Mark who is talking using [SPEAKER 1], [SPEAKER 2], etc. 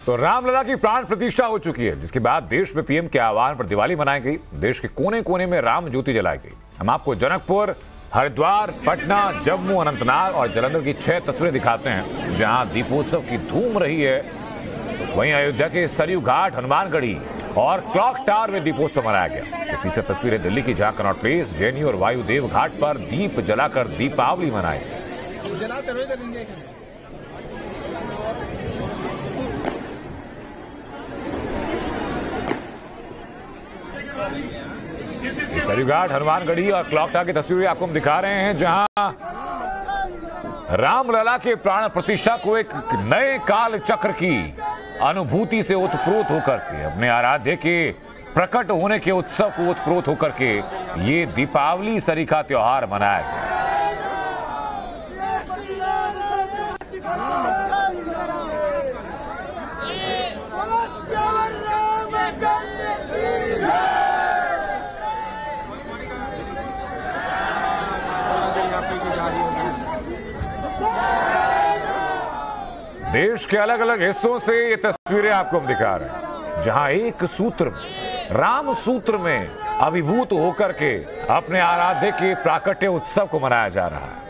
[SPEAKER 1] तो रामलला की प्राण प्रतिष्ठा हो चुकी है, जिसके बाद देश में पीएम के आह्वान पर दिवाली मनाई गई। देश के कोने कोने में राम ज्योति जलाई गई। हम आपको जनकपुर, हरिद्वार, पटना, जम्मू, अनंतनाग और जालंधर की 6 तस्वीरें दिखाते हैं जहां दीपोत्सव की धूम रही है। वहीं अयोध्या के सरयू घाट, हनुमानगढ़ी और क्लॉक टावर में दीपोत्सव मनाया गया। तो तीसरी तस्वीरें दिल्ली की, जहां कनॉट प्लेस, जेएनयू और वायुदेव घाट पर दीप जलाकर दीपावली मनाई। सरयू घाट, हनुमानगढ़ी और क्लॉक टावर की तस्वीरें आपको हम दिखा रहे हैं, जहां रामलला के प्राण प्रतिष्ठा को एक नए काल चक्र की अनुभूति से ओतप्रोत होकर के, अपने आराध्य के प्रकट होने के उत्सव को ओतप्रोत होकर के ये दीपावली सरीखा त्योहार मनाया गया। देश के अलग अलग हिस्सों से ये तस्वीरें आपको हम दिखा रहे हैं, जहां एक सूत्र में, राम सूत्र में अभिभूत होकर के अपने आराध्य के प्राकट्य उत्सव को मनाया जा रहा है।